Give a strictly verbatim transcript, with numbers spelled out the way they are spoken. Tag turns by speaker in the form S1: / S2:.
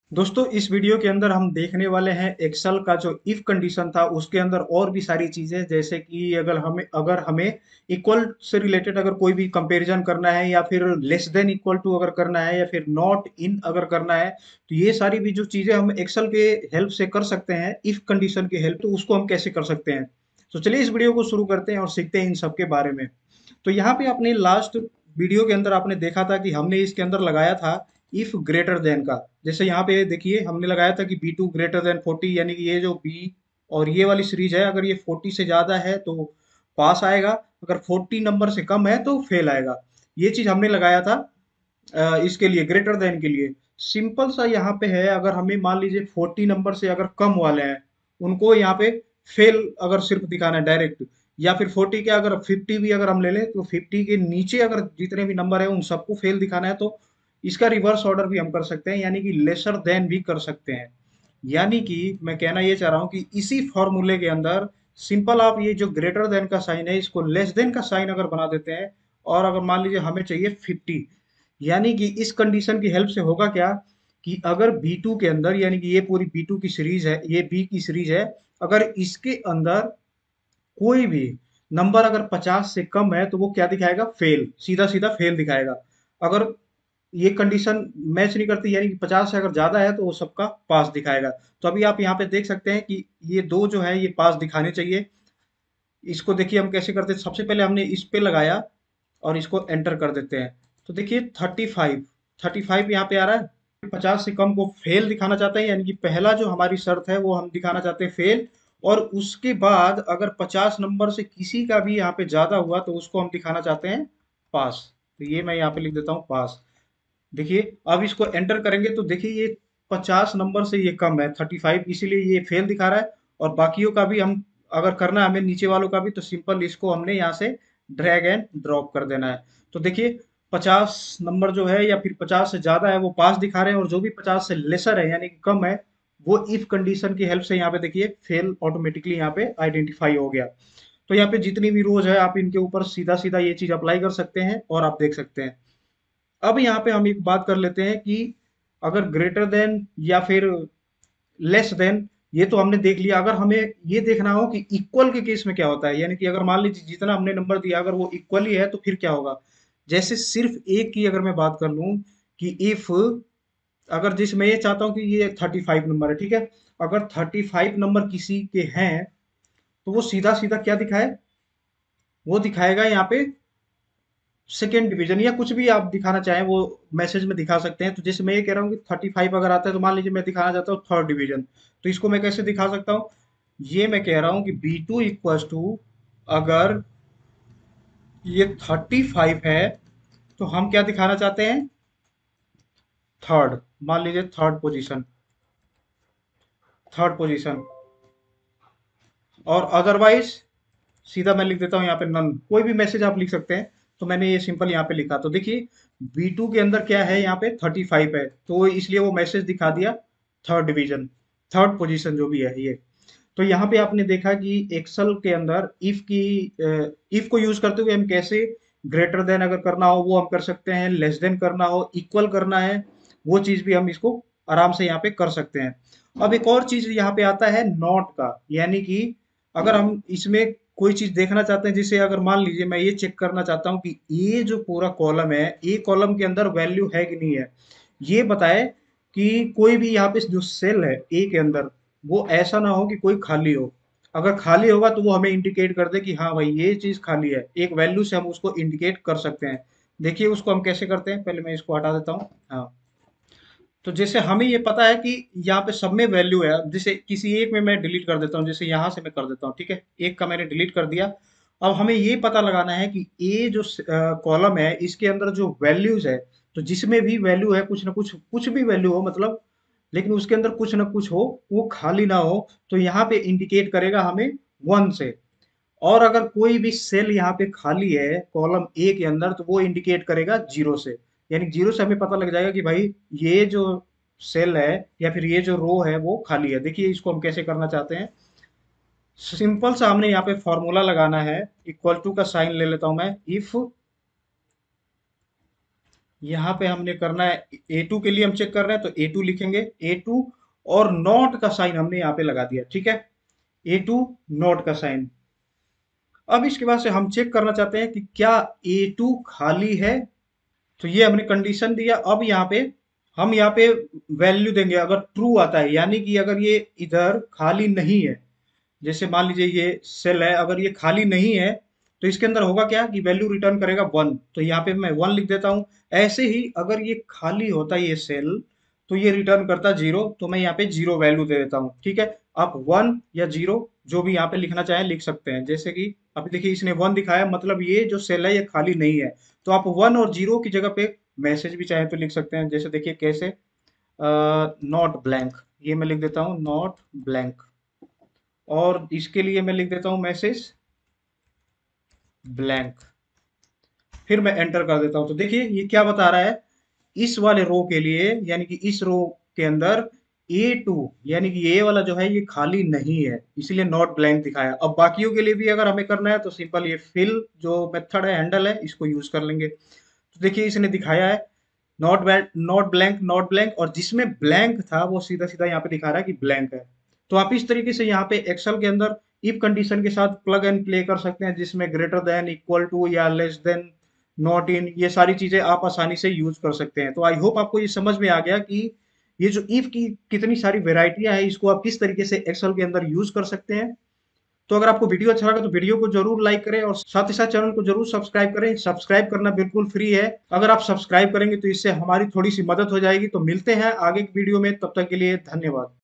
S1: दोस्तों इस वीडियो के अंदर हम देखने वाले हैं एक्सेल का जो इफ कंडीशन था उसके अंदर और भी सारी चीजें, जैसे कि अगर हमें अगर हमें इक्वल से रिलेटेड अगर कोई भी कंपैरिजन करना है या फिर लेस देन इक्वल टू अगर करना है या फिर नॉट इन अगर करना है, तो ये सारी भी जो चीजें हम एक्सेल के हेल्प से कर सकते हैं इफ कंडीशन की हेल्प, तो उसको हम कैसे कर सकते हैं। तो चलिए इस वीडियो को शुरू करते हैं और सीखते हैं इन सब के बारे में। तो यहाँ पे अपने लास्ट वीडियो के अंदर आपने देखा था कि हमने इसके अंदर लगाया था इफ ग्रेटर देन का। जैसे यहाँ पे देखिए हमने लगाया था कि B two greater than forty, यानी कि ये जो बी और ये वाली सीरीज है, अगर ये फोर्टी से ज्यादा है तो पास आएगा, अगर फोर्टी नंबर से कम है तो फेल आएगा। ये चीज हमने लगाया था अ, इसके लिए ग्रेटर देन के लिए। सिंपल सा यहाँ पे है, अगर हमें मान लीजिए फोर्टी नंबर से अगर कम वाले हैं उनको यहाँ पे फेल अगर सिर्फ दिखाना है डायरेक्ट, या फिर फोर्टी के अगर फिफ्टी भी अगर हम ले लें तो फिफ्टी के नीचे अगर जितने भी नंबर है उन सबको फेल दिखाना है, तो इसका रिवर्स ऑर्डर भी हम कर सकते हैं, यानी कि लेसर देन भी कर सकते हैं। यानी कि मैं कहना ये चाह रहा हूँ कि इसी फॉर्मूले के अंदर सिंपल आप ये जो ग्रेटर देन का साइन है इसको लेस देन का साइन अगर बना देते हैं, और अगर मान लीजिए हमें चाहिए फिफ्टी, यानी कि इस कंडीशन की हेल्प से होगा क्या कि अगर बी टू के अंदर, यानी कि ये पूरी बी टू की सीरीज है, ये बी की सीरीज है, अगर इसके अंदर कोई भी नंबर अगर पचास से कम है तो वो क्या दिखाएगा, फेल, सीधा सीधा फेल दिखाएगा। अगर ये कंडीशन मैच नहीं करती, यानी कि पचास से अगर ज्यादा है तो वो सबका पास दिखाएगा। तो अभी आप यहाँ पे देख सकते हैं कि ये दो जो है ये पास दिखाने चाहिए। इसको देखिए हम कैसे करते हैं, सबसे पहले हमने इस पे लगाया और इसको एंटर कर देते हैं। तो देखिए थर्टी फाइव, थर्टी फाइव यहाँ पे आ रहा है। पचास से कम को फेल दिखाना चाहते हैं, यानी कि पहला जो हमारी शर्त है वो हम दिखाना चाहते हैं फेल। और उसके बाद अगर पचास नंबर से किसी का भी यहाँ पे ज्यादा हुआ तो उसको हम दिखाना चाहते हैं पास। तो ये मैं यहाँ पे लिख देता हूँ पास। देखिए अब इसको एंटर करेंगे तो देखिए ये पचास नंबर से ये कम है थर्टी फाइव, इसीलिए ये फेल दिखा रहा है। और बाकियों का भी हम अगर करना है हमें नीचे वालों का भी, तो सिंपल इसको हमने यहाँ से ड्रैग एंड ड्रॉप कर देना है। तो देखिए पचास नंबर जो है या फिर पचास से ज्यादा है वो पास दिखा रहे हैं, और जो भी पचास से लेसर है यानी कि कम है वो इफ कंडीशन की हेल्प से यहाँ पे देखिए फेल ऑटोमेटिकली यहाँ पे आइडेंटिफाई हो गया। तो यहाँ पे जितनी भी रोज है आप इनके ऊपर सीधा सीधा ये चीज अप्लाई कर सकते हैं और आप देख सकते हैं। अब यहाँ पे हम एक बात कर लेते हैं कि अगर ग्रेटर देन या फिर लेस देन, ये तो हमने देख लिया। अगर हमें ये देखना हो कि इक्वल के केस में क्या होता है, यानी कि अगर मान लीजिए जितना हमने नंबर दिया अगर वो इक्वल ही है तो फिर क्या होगा। जैसे सिर्फ एक की अगर मैं बात कर लूं कि इफ, अगर जिस मैं ये चाहता हूँ कि ये थर्टी फाइव नंबर है, ठीक है, अगर थर्टी फाइव नंबर किसी के हैं तो वो सीधा सीधा क्या दिखाए, वो दिखाएगा यहाँ पे सेकेंड डिवीजन, या कुछ भी आप दिखाना चाहें वो मैसेज में दिखा सकते हैं। तो जैसे मैं ये कह रहा हूँ कि थर्टी फाइव अगर आता है तो मान लीजिए मैं दिखाना चाहता हूँ थर्ड डिवीजन, तो इसको मैं कैसे दिखा सकता हूँ। ये मैं कह रहा हूँ कि बी टू इक्वल्स टू, अगर ये थर्टी फाइव है तो हम क्या दिखाना चाहते हैं, थर्ड, मान लीजिए थर्ड पोजीशन, थर्ड पोजीशन। और अदरवाइज सीधा मैं लिख देता हूँ यहाँ पे नन, कोई भी मैसेज आप लिख सकते हैं। तो मैंने ये सिंपल यहाँ पे लिखा, तो देखिए बी टू के अंदर क्या है, यहाँ पे थर्टी फाइव है तो इसलिए वो मैसेज दिखा दिया थर्ड डिवीजन, थर्ड पोजीशन जो भी है ये। तो यहाँ पे आपने देखा कि एक्सेल के अंदर इफ की, इफ को यूज करते हुए हम कैसे ग्रेटर देन अगर करना हो वो हम कर सकते हैं, लेस देन करना हो, इक्वल करना है, वो चीज भी हम इसको आराम से यहाँ पे कर सकते हैं। अब एक और चीज यहाँ पे आता है नॉट का, यानी कि अगर हम इसमें कोई चीज देखना चाहते हैं, जिसे अगर मान लीजिए मैं ये चेक करना चाहता हूँ कि ये जो पूरा कॉलम है, ए कॉलम के अंदर वैल्यू है कि नहीं है, ये बताए कि कोई भी यहाँ पे जो सेल है ए के अंदर वो ऐसा ना हो कि कोई खाली हो। अगर खाली होगा तो वो हमें इंडिकेट कर दे कि हाँ भाई ये चीज खाली है, एक वैल्यू से हम उसको इंडिकेट कर सकते हैं। देखिए उसको हम कैसे करते हैं, पहले मैं इसको हटा देता हूँ। हाँ, तो जैसे हमें ये पता है कि यहाँ पे सब में वैल्यू है, जैसे किसी एक में मैं डिलीट कर देता हूँ, जैसे यहाँ से मैं कर देता हूँ, ठीक है, एक का मैंने डिलीट कर दिया। अब हमें ये पता लगाना है कि ये जो कॉलम है इसके अंदर जो वैल्यूज है, तो जिसमें भी वैल्यू है कुछ ना कुछ, कुछ भी वैल्यू हो मतलब, लेकिन उसके अंदर कुछ ना कुछ हो, वो खाली ना हो, तो यहाँ पे इंडिकेट करेगा हमें वन से। और अगर कोई भी सेल यहाँ पे खाली है कॉलम ए के अंदर तो वो इंडिकेट करेगा जीरो से। यानी जीरो से हमें पता लग जाएगा कि भाई ये जो सेल है या फिर ये जो रो है वो खाली है। देखिए इसको हम कैसे करना चाहते हैं, सिंपल सा हमने यहाँ पे फॉर्मूला लगाना है, इक्वल टू का साइन ले लेता हूं मैं, इफ यहाँ पे हमने करना है ए टू के लिए हम चेक कर रहे हैं तो ए टू लिखेंगे ए टू, और नॉट का साइन हमने यहाँ पे लगा दिया, ठीक है। ए टू नॉट का साइन। अब इसके बाद से हम चेक करना चाहते हैं कि क्या ए टू खाली है। तो ये हमने कंडीशन दिया। अब यहाँ पे हम यहाँ पे वैल्यू देंगे अगर ट्रू आता है, यानी कि अगर ये इधर खाली नहीं है, जैसे मान लीजिए ये सेल है, अगर ये खाली नहीं है तो इसके अंदर होगा क्या कि वैल्यू रिटर्न करेगा वन। तो यहाँ पे मैं वन लिख देता हूँ। ऐसे ही अगर ये खाली होता है ये सेल, तो ये रिटर्न करता जीरो, तो मैं यहाँ पे जीरो वैल्यू दे देता हूँ, ठीक है। आप वन या जीरो जो भी यहाँ पे लिखना चाहें लिख सकते हैं। जैसे कि अभी देखिए इसने वन दिखाया, मतलब ये जो सेल है ये खाली नहीं है। तो आप वन और जीरो की जगह पे मैसेज भी चाहे तो लिख सकते हैं। जैसे देखिए कैसे, नॉट ब्लैंक, ये मैं लिख देता हूँ नॉट ब्लैंक, और इसके लिए मैं लिख देता हूँ मैसेज ब्लैंक। फिर मैं एंटर कर देता हूँ। तो देखिए ये क्या बता रहा है, इस वाले रो के लिए, यानी कि इस रो के अंदर ए टू, यानी कि ये वाला जो है ये खाली नहीं है, इसलिए नॉट ब्लैंक दिखाया। अब बाकियों के लिए भी अगर हमें करना है तो सिंपल ये फिल जो मेथड है, हैंडल है, इसको यूज कर लेंगे। तो देखिए इसने दिखाया है not blank not blank not blank, और जिसमें ब्लैंक था वो सीधा सीधा यहाँ पे दिखा रहा है कि ब्लैंक है। तो आप इस तरीके से यहाँ पे एक्सेल के अंदर इफ कंडीशन के साथ प्लग एंड प्ले कर सकते हैं, जिसमें ग्रेटर देन, इक्वल टू या लेस देन, नॉट इन, ये सारी चीजें आप आसानी से यूज कर सकते हैं। तो आई होप आपको ये समझ में आ गया कि ये जो इफ की कितनी सारी वेराइटियां हैं, इसको आप किस तरीके से एक्सेल के अंदर यूज कर सकते हैं। तो अगर आपको वीडियो अच्छा लगा तो वीडियो को जरूर लाइक करें, और साथ ही साथ चैनल को जरूर सब्सक्राइब करें। सब्सक्राइब करना बिल्कुल फ्री है। अगर आप सब्सक्राइब करेंगे तो इससे हमारी थोड़ी सी मदद हो जाएगी। तो मिलते हैं आगे की वीडियो में, तब तक के लिए धन्यवाद।